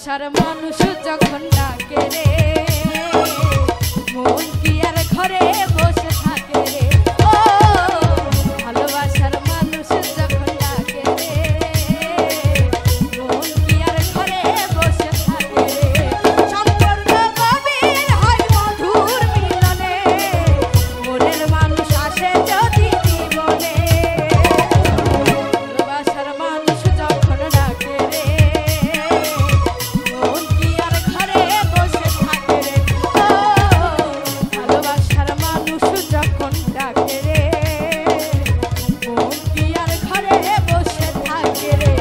ভালোবাসার মানুষ যখন ডাকে রে মন কি আর ঘরে বসে থাকে রে ও ভালোবাসার মানুষ যখন ডাকে রে মন কি আর ঘরে বসে থাকে রে সম্পর্ক গভীর হয় মধুর মিলনে মনের মানুষ আসে যদি জীবনে ভালোবাসার মানুষ যখন ডাকে রে মন কি আর ঘরে বসে থাকে রে ও ভালোবাসার মানুষ যখন ডাকে রে মন কি আর ঘরে বসে থাকে রে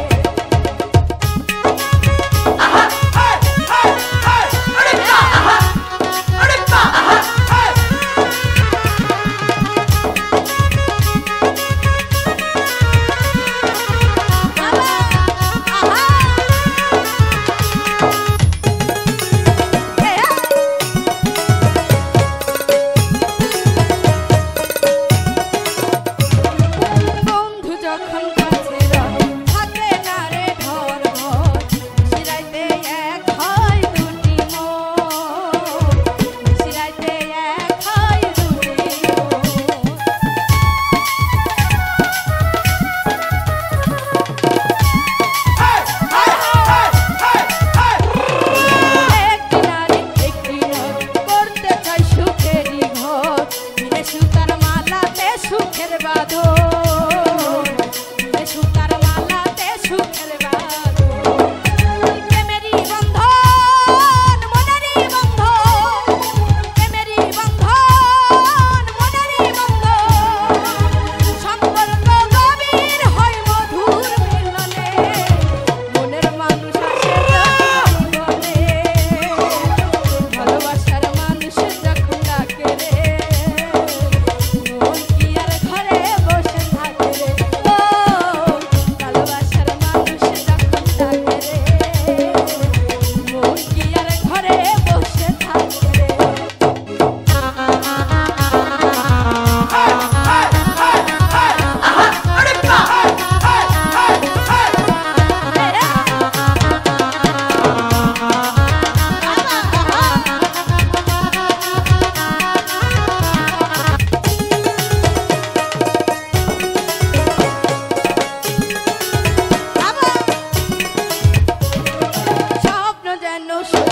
বন্ধু যখন কাছে রয় থাকে না রে ঘর ঘর সিরাইতে এক হয় দুটি মন সিরাইতে এক হয় দুটি একটি নারী একটি নর করতে চাই সুখেরই ঘর বিনে সুতার মালাতে সুখের বাঁধন বিনে সুতার মালাতে সুখের বাঁধন প্রেমেরই বন্ধন মনেরই বন্ধন প্রেমেরই বন্ধন মনেরই বন্ধন সম্পর্ক গভীর হয় মধুর মিলনে মনের মানুষ আসে জীবনে ভালোবাসার মানুষ যখন ডাকে রে মন কি আর ঘরে বসে থাকে রে ও ভালোবাসার মানুষ যখন ডাকে রে মন কি আর ঘরে বসে থাকে রে স্বপ্ন যেন